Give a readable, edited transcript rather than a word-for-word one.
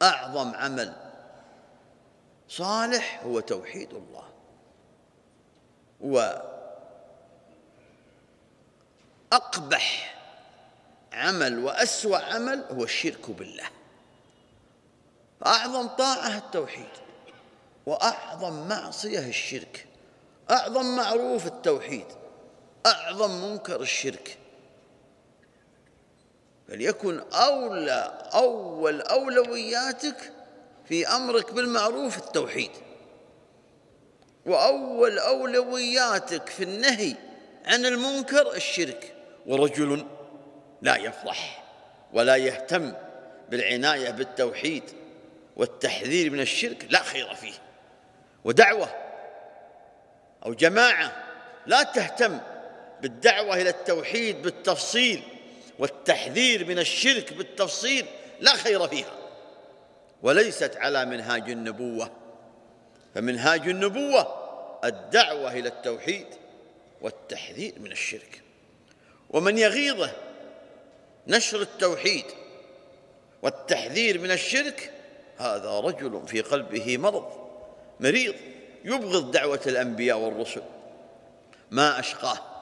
أعظم عمل صالح هو توحيد الله، وأقبح عمل وأسوأ عمل هو الشرك بالله. أعظم طاعة التوحيد، وأعظم معصية الشرك، أعظم معروف التوحيد، أعظم منكر الشرك. فليكن أول أولوياتك في أمرك بالمعروف التوحيد، وأول أولوياتك في النهي عن المنكر الشرك. ورجل لا يفرح ولا يهتم بالعناية بالتوحيد والتحذير من الشرك لا خير فيه. ودعوة أو جماعة لا تهتم بالدعوة إلى التوحيد بالتفصيل والتحذير من الشرك بالتفصيل لا خير فيها، وليست على منهاج النبوة. فمنهاج النبوة الدعوة إلى التوحيد والتحذير من الشرك. ومن يغيظه نشر التوحيد والتحذير من الشرك هذا رجل في قلبه مرض، مريض، يبغض دعوة الأنبياء والرسل. ما أشقاه